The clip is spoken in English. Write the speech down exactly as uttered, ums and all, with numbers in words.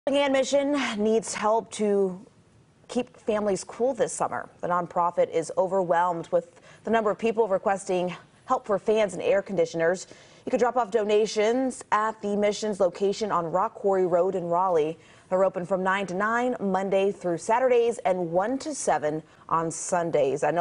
And Mission needs help to keep families cool this summer. The nonprofit is overwhelmed with the number of people requesting help for fans and air conditioners. You can drop off donations at the Mission's location on Rock Quarry Road in Raleigh. They're open from nine to nine Monday through Saturdays and one to seven on Sundays. I know